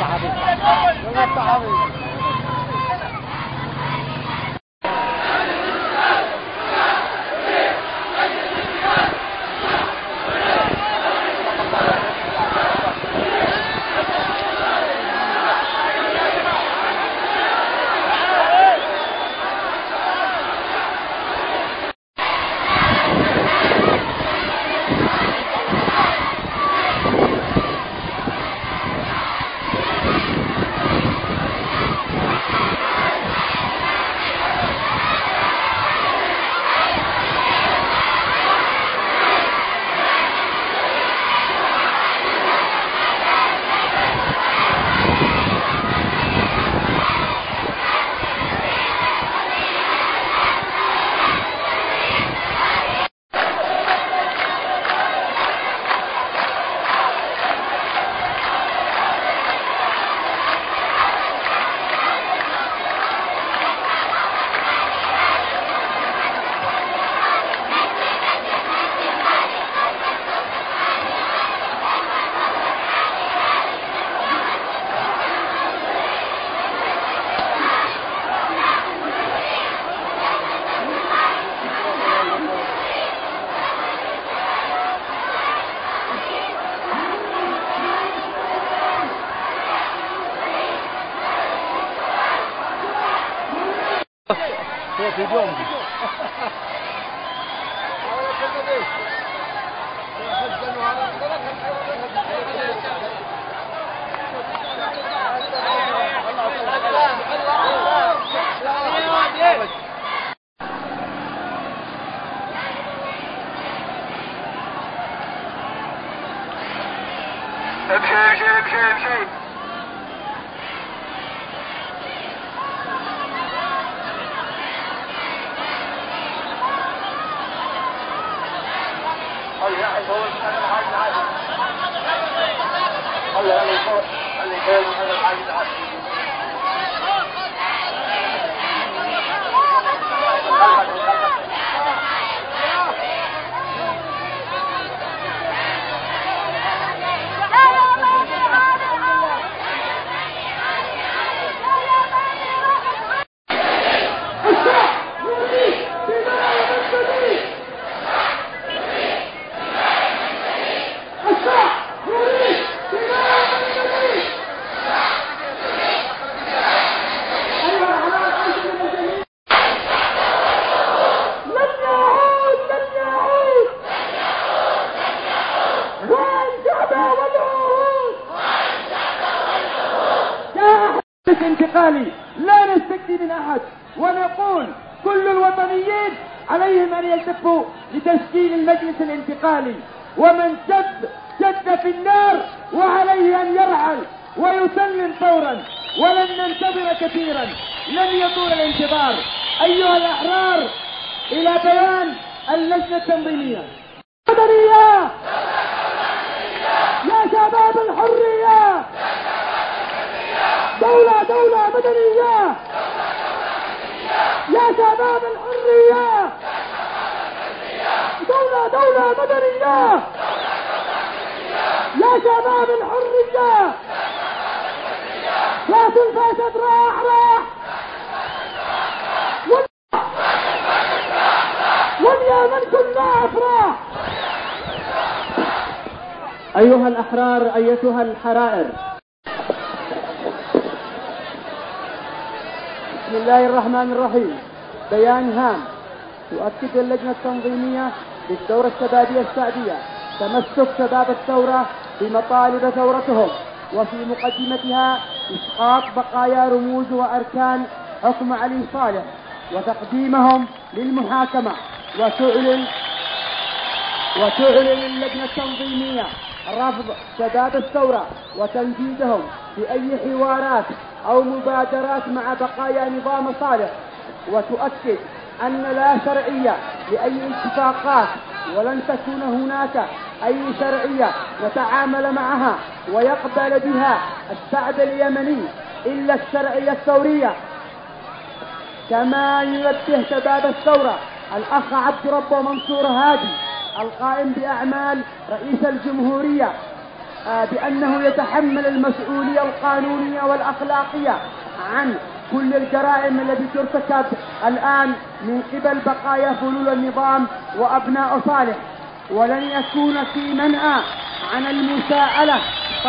امشي. انتقالي لا نستكفي من احد، ونقول كل الوطنيين عليهم ان يلتفوا لتشكيل المجلس الانتقالي، ومن شد في النار وعليه ان يرحل ويسلم فورا، ولن ننتظر كثيرا، لن يطول الانتظار. ايها الاحرار، الى بيان اللجنة التنظيمية. مدنية يا شباب الحرية، دولة مدنية يا شباب الحرية، دولة مدنية يا شباب الحرية. راس الفاسد راح واليمن كلها افراح. ايها الاحرار، ايتها الحرائر، بسم الله الرحمن الرحيم. بيان هام. تؤكد اللجنة التنظيمية للثورة الشبابية السعدية تمسك شباب الثورة بمطالب ثورتهم، وفي مقدمتها إسقاط بقايا رموز وأركان حكم علي صالح وتقديمهم للمحاكمة. وتعلن اللجنة التنظيمية رفض شباب الثورة وتنجيدهم بأي حوارات أو مبادرات مع بقايا نظام صالح، وتؤكد أن لا شرعية لأي اتفاقات، ولن تكون هناك أي شرعية نتعامل معها ويقبل بها الشعب اليمني إلا الشرعية الثورية. كما ينبه شباب الثورة الأخ عبد رب منصور هادي القائم بأعمال رئيس الجمهورية بأنه يتحمل المسؤولية القانونية والأخلاقية عن كل الجرائم التي ترتكب الآن من قبل بقايا فلول النظام وأبناء صالح، ولن يكون في منأى عن المساءلة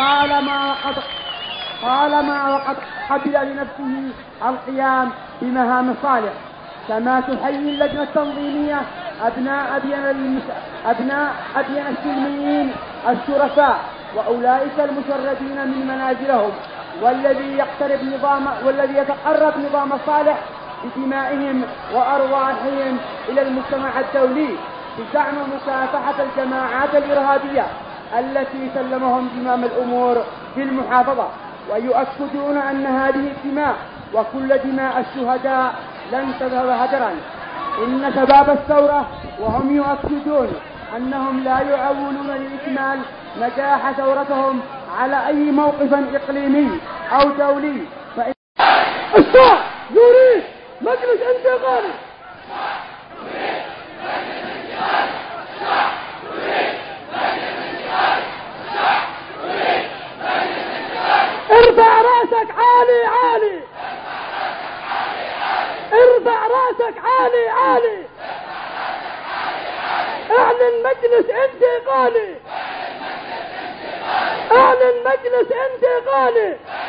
طالما وقد قبل لنفسه القيام بمهام صالح. كما تحيي اللجنة التنظيمية أبناء أدين السلميين الشرفاء وأولئك المشردين من منازلهم، والذي يتقرب نظام صالح بدمائهم وأرواحهم إلى المجتمع الدولي بزعم مكافحة الجماعات الإرهابية التي سلمهم زمام الأمور في المحافظة، ويؤكدون أن هذه الدماء وكل دماء الشهداء لن تذهب هدرا. إن شباب الثورة وهم يؤكدون أنهم لا يعولون لإكمال نجاح ثورتهم على أي موقف إقليمي أو دولي. الشعب يريد مجلس انتقالي. ارفع راسك عالي عالي، ارفع راسك عالي عالي، اعلن مجلس انتقالي، اعلن مجلس انتقالي.